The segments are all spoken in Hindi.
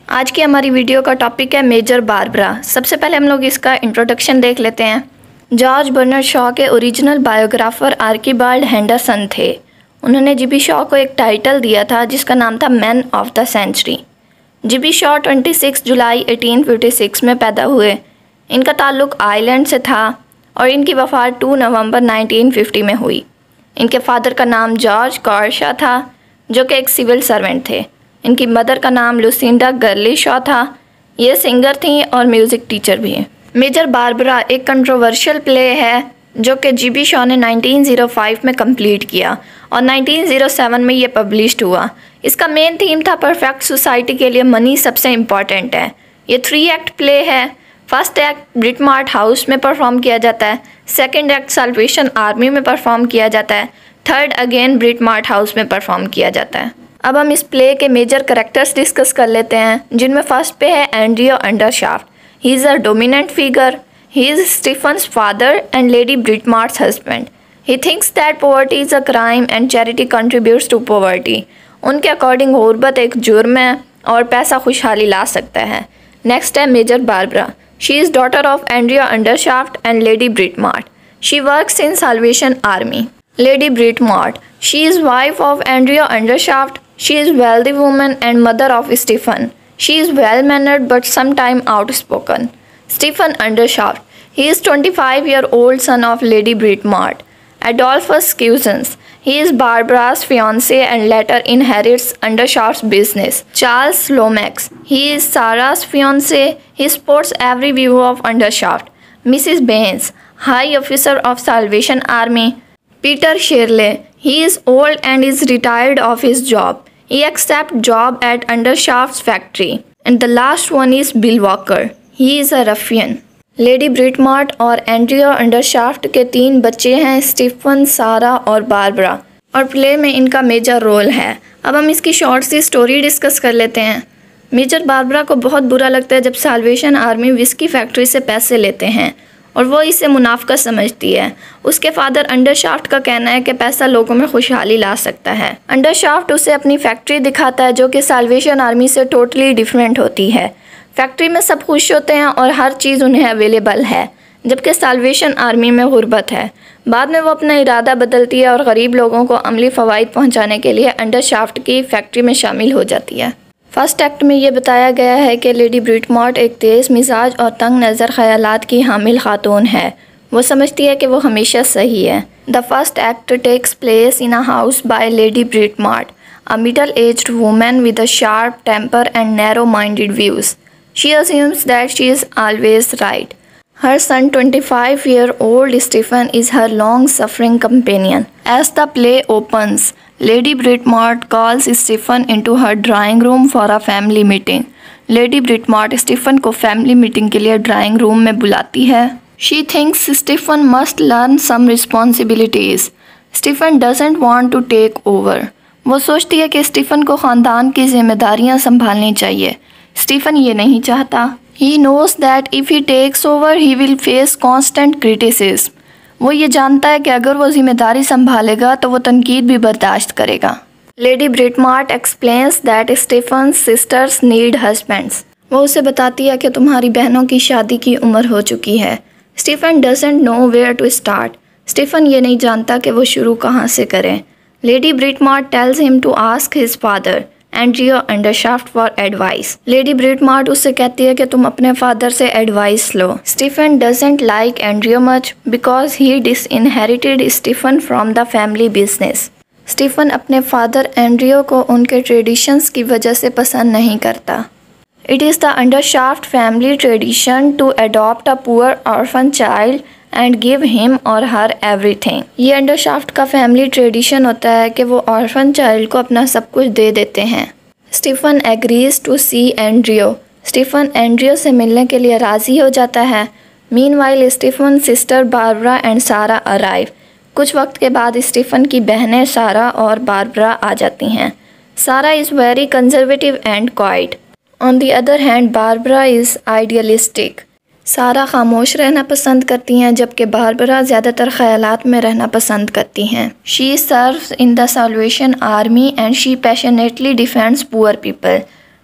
आज की हमारी वीडियो का टॉपिक है मेजर बारबरा। सबसे पहले हम लोग इसका इंट्रोडक्शन देख लेते हैं। जॉर्ज बर्नार्ड शॉ के ओरिजिनल बायोग्राफर आर्कीबाल्ड हेंडरसन थे। उन्होंने जीबी शॉ को एक टाइटल दिया था जिसका नाम था man of the century. GB Shaw 26 जुलाई 1856 में पैदा हुए। इनका ताल्लुक़ आयरलैंड से था और इनकी वफ़ात 2 नवंबर 1950 में हुई। इनके फादर का नाम जॉर्ज कॉर्शा था जो कि एक सिविल सर्वेंट थे। इनकी मदर का नाम लुसिंडा गर्ली शॉ था। ये सिंगर थी और म्यूज़िक टीचर भी हैं। मेजर बारबरा एक कंट्रोवर्शियल प्ले है जो कि जीबी शॉ ने 1905 में कंप्लीट किया और 1907 में ये पब्लिश्ड हुआ। इसका मेन थीम था परफेक्ट सोसाइटी के लिए मनी सबसे इम्पॉर्टेंट है। ये 3 एक्ट प्ले है। First act Britomart house में परफॉर्म किया जाता है, सेकंड एक्ट साल्वेशन आर्मी में परफॉर्म किया जाता है, third again Britomart house में परफॉर्म किया जाता है। अब हम इस प्ले के मेजर कैरेक्टर्स डिस्कस कर लेते हैं, जिनमें फर्स्ट पे है Andrew Undershaft. He is a dominant figure. He is Stephen's father and Lady Britomart's husband. He thinks that poverty is a crime and charity contributes to poverty. उनके अकॉर्डिंग गुर्बत एक जुर्म है और पैसा खुशहाली ला सकता है। नेक्स्ट है Major Barbara. She is daughter of Andrew Undershaft and Lady Britomart. She works in Salvation Army. Lady Britmart. She is wife of Andrea Undershaft. She is wealthy woman and mother of Stephen. She is well-mannered but sometimes outspoken. Stephen Undershaft. He is 25-year-old son of Lady Britmart. Adolphus Cousins. He is Barbara's fiancé and later inherits Undershaft's business. Charles Lomax. He is Sarah's fiancé. He supports every view of Undershaft. Mrs. Baines. High officer of Salvation Army. Peter Shirley. He is old and is retired of his job. He accepts job at Undershaft's factory. And the last one is Bill Walker. He is a ruffian. Lady Britmart और एंड्रियो अंडरशाफ्ट के 3 बच्चे हैं, स्टीफन, सारा और बारबरा, और प्ले में इनका मेजर रोल है। अब हम इसकी शॉर्ट सी स्टोरी डिस्कस कर लेते हैं। मेजर बारबरा को बहुत बुरा लगता है जब साल्वेशन आर्मी विस्की फैक्ट्री से पैसे लेते हैं और वो इसे मुनाफा समझती है। उसके फादर अंडरशाफ्ट का कहना है कि पैसा लोगों में खुशहाली ला सकता है। अंडरशाफ्ट उसे अपनी फैक्ट्री दिखाता है जो कि साल्वेशन आर्मी से टोटली डिफरेंट होती है। फैक्ट्री में सब खुश होते हैं और हर चीज़ उन्हें अवेलेबल है, जबकि साल्वेशन आर्मी में गुर्बत है। बाद में वो अपना इरादा बदलती है और गरीब लोगों को अमली फ़वाइद पहुँचाने के लिए अंडरशाफ्ट की फैक्ट्री में शामिल हो जाती है। फर्स्ट एक्ट में ये बताया गया है कि लेडी ब्रिटमार्ट एक तेज़ मिजाज और तंग नज़र ख्यालात की हामिल खातून है। वो समझती है कि वो हमेशा सही है। The first act takes place in a house by Lady Britomart, a middle aged woman with a sharp temper and narrow minded views. She assumes that she is always right. Her son, 25-year-old Stephen, is her long-suffering companion. As the play opens, Lady Britmart calls Stephen into her drawing room for a family meeting. Lady Britmart Stephen को family meeting के लिए drawing room में बुलाती है। She thinks Stephen must learn some responsibilities. Stephen doesn't want to take over. वो सोचती है कि स्टीफन को ख़ानदान की जिम्मेदारियाँ संभालनी चाहिए। स्टीफन ये नहीं चाहता। He knows that if he takes over, he will face constant criticism. वो ये जानता है कि अगर वो जिम्मेदारी संभालेगा तो वो तनकीद भी बर्दाश्त करेगा। Lady Britomart explains that Stephen's sisters need husbands. वो उसे बताती है कि तुम्हारी बहनों की शादी की उम्र हो चुकी है। Stephen doesn't know where to start. Stephen ये नहीं जानता कि वो शुरू कहाँ से करें। Lady Britomart tells him to ask his father Andrew Undershaft for advice. Lady Britomart उससे कहती है कि तुम अपने फादर से एडवाइस लो। Stephen doesn't like Andrew much because he disinherited Stephen from the family business. Stephen अपने फादर एंड्रियो को उनके ट्रेडिशंस की वजह से पसंद नहीं करता। It is the Undershaft family tradition to adopt a poor orphan child and give him or her everything. ये अंडरशाफ्ट का फैमिली ट्रेडिशन होता है कि वो ऑर्फन चाइल्ड को अपना सब कुछ दे देते हैं। Stephen agrees to see Andrew. Stephen Andrew से मिलने के लिए राज़ी हो जाता है। Meanwhile Stephen sister Barbara and Sarah arrive. कुछ वक्त के बाद स्टीफन की बहनें सारा और बारबरा आ जाती हैं। Sarah is very conservative and quiet. On the other hand Barbara is idealistic. Sarah खामोश रहना पसंद करती हैं जबकि बारबरा ज़्यादातर ख्यालात में रहना पसंद करती हैं। She serves in the Salvation Army and she passionately defends poor people.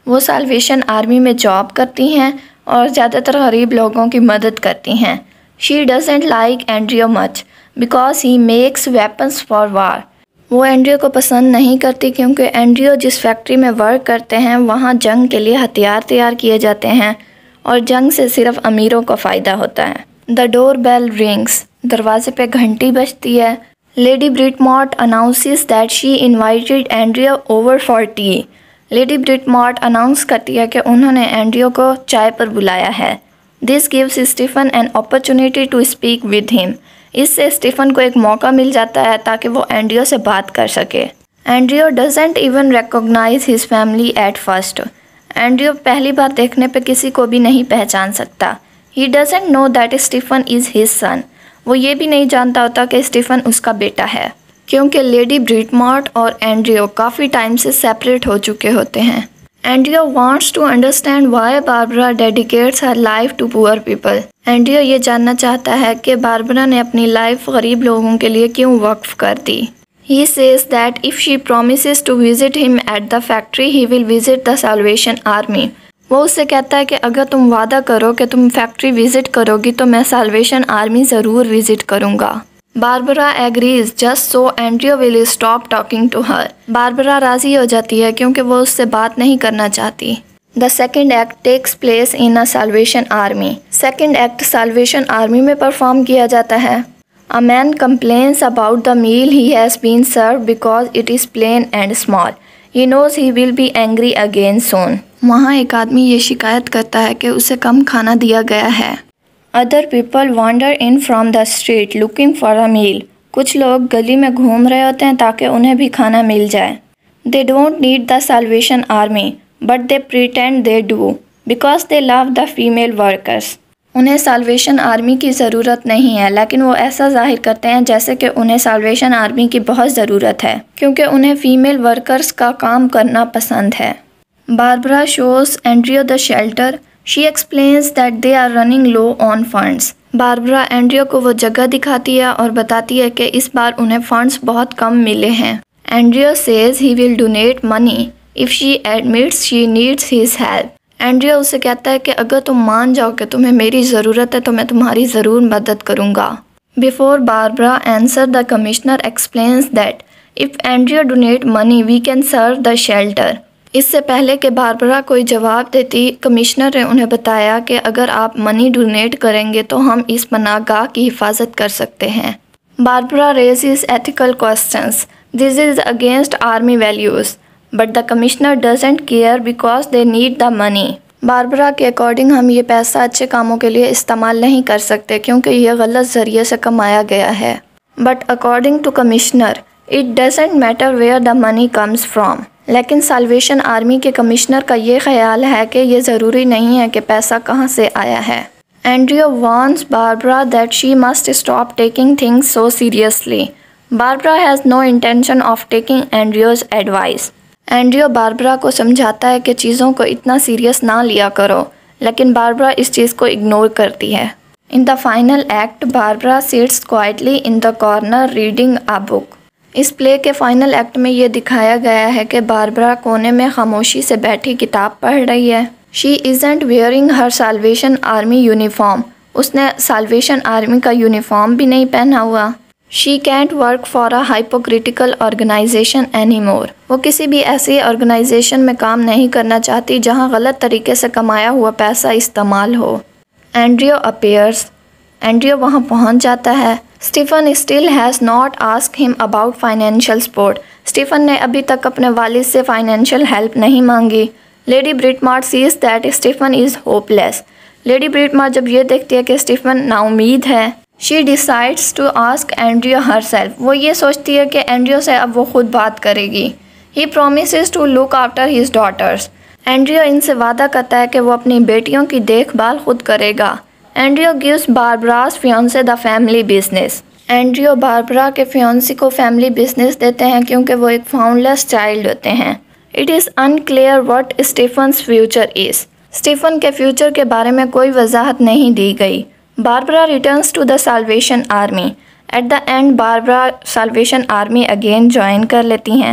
वो साल्वेशन आर्मी में जॉब करती हैं और ज़्यादातर गरीब लोगों की मदद करती हैं। She doesn't like Andrew much because he makes weapons for war. वो एंड्रियो को पसंद नहीं करती क्योंकि एंड्रियो जिस फैक्ट्री में वर्क करते हैं वहाँ जंग के लिए हथियार तैयार किए जाते हैं और जंग से सिर्फ अमीरों को फ़ायदा होता है। The door bell rings. दरवाजे पे घंटी बजती है। Lady Britomart announces that she invited Andrew over for tea. Lady Britomart announce करती है कि उन्होंने एंड्रियो को चाय पर बुलाया है। This gives Stephen an opportunity to speak with him. इससे स्टीफन को एक मौका मिल जाता है ताकि वो एंड्रियो से बात कर सके। Andrew doesn't even recognise his family at first. Andrew पहली बार देखने पे किसी को भी नहीं पहचान सकता। He doesn't know that Stephen is his son. वो ये भी नहीं जानता होता कि स्टीफन उसका बेटा है, क्योंकि लेडी ब्रिटमॉट और एंड्रियो काफ़ी टाइम से सेपरेट हो चुके होते हैं। एंड्रियो wants to understand why Barbara dedicates her life to poor people. एंड्रियो ये जानना चाहता है कि बारबरा ने अपनी लाइफ गरीब लोगों के लिए क्यों वक्फ कर दी। He says that if she promises to visit him at the factory, he will visit the Salvation Army. वो उससे कहता है कि अगर तुम वादा करो कि तुम फैक्ट्री विजिट करोगी तो मैं साल्वेशन आर्मी ज़रूर विजिट करूँगा। Barbara agrees just so Andrew will stop talking to her. Barbara राज़ी हो जाती है क्योंकि वो उससे बात नहीं करना चाहती। The second act takes place in a Salvation Army. Second act Salvation Army में परफॉर्म किया जाता है। A man complains about the meal he has been serve because it is plain and small. He knows he will be angry again soon. वहाँ एक आदमी ये शिकायत करता है कि उसे कम खाना दिया गया है। Other people wander in from the street looking for a meal. कुछ लोग गली में घूम रहे होते हैं ताकि उन्हें भी खाना मिल जाए। They don't need the Salvation Army but they pretend they do because they love the female workers. उन्हें साल्वेशन आर्मी की ज़रूरत नहीं है, लेकिन वो ऐसा जाहिर करते हैं जैसे कि उन्हें साल्वेशन आर्मी की बहुत ज़रूरत है क्योंकि उन्हें फ़ीमेल वर्कर्स का काम करना पसंद है। Barbara shows Andrew the shelter. She explains that they are running low on funds. Barbara Andrew को वो जगह दिखाती है और बताती है कि इस बार उन्हें फंड्स बहुत कम मिले हैं। Andrew says he will donate money if she admits she needs his help. Andrew उसे कहता है कि अगर तुम मान जाओ कि तुम्हें मेरी ज़रूरत है तो मैं तुम्हारी ज़रूर मदद करूँगा। Before Barbara answer the commissioner explains that if Andrew donate money we can serve the shelter. इससे पहले कि बारबरा कोई जवाब देती, कमिश्नर ने उन्हें बताया कि अगर आप मनी डोनेट करेंगे तो हम इस पनाहगाह की हिफाजत कर सकते हैं। Barbara raises ethical questions. This is against army values but the commissioner doesn't care because they need the money. Barbara के अकॉर्डिंग हम ये पैसा अच्छे कामों के लिए इस्तेमाल नहीं कर सकते क्योंकि यह गलत ज़रिए से कमाया गया है। But according to commissioner it doesn't matter where the money comes from. लेकिन साल्वेशन आर्मी के कमिश्नर का ये ख्याल है कि ये ज़रूरी नहीं है कि पैसा कहाँ से आया है। Andrew warns Barbara that she must stop taking things so seriously. Barbara has no intention of taking Andrew's advice. Andrew Barbara को समझाता है कि चीज़ों को इतना सीरियस ना लिया करो, लेकिन बारबरा इस चीज़ को इग्नोर करती है। In the final act Barbara sits quietly in the corner reading a book. इस प्ले के फाइनल एक्ट में ये दिखाया गया है कि बारबरा कोने में खामोशी से बैठी किताब पढ़ रही है। She isn't wearing her Salvation Army uniform. उसने साल्वेशन आर्मी का यूनिफॉर्म भी नहीं पहना हुआ। She can't work for a hypocritical organisation any more. वो किसी भी ऐसी ऑर्गेनाइजेशन में काम नहीं करना चाहती जहाँ गलत तरीके से कमाया हुआ पैसा इस्तेमाल हो। एंड्रियो अपीयर्स। एंड्रियो वहाँ पहुँच जाता है। Stephen still has not ask him about financial support. Stephen ने अभी तक अपने वालिद से फाइनेंशियल हेल्प नहीं मांगी। Lady Britomart sees that Stephen is hopeless. Lady Britomart जब ये देखती है कि स्टीफन नाउमीद है, she decides to ask Andrew herself. वो ये सोचती है कि एंड्रियो से अब वो खुद बात करेगी। He promises to look after his daughters. Andrew इनसे वादा करता है कि वो अपनी बेटियों की देखभाल खुद करेगा। Andrew gives Barbara's fiance the family business. Andrew Barbara के फियांसी को फैमिली बिजनेस देते हैं क्योंकि वो एक फाउंडलेस चाइल्ड होते हैं। It is unclear what Stephen's future is. Stephen के फ्यूचर के बारे में कोई वजाहत नहीं दी गई। Barbara returns to the Salvation Army. At the end Barbara Salvation Army again join कर लेती हैं।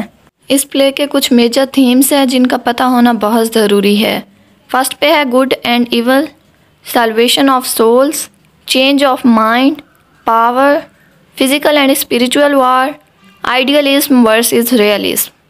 इस प्ले के कुछ मेजर थीम्स हैं जिनका पता होना बहुत ज़रूरी है। फर्स्ट पे है good and evil, salvation of souls, change of mind, power, physical and spiritual war, idealism versus realism.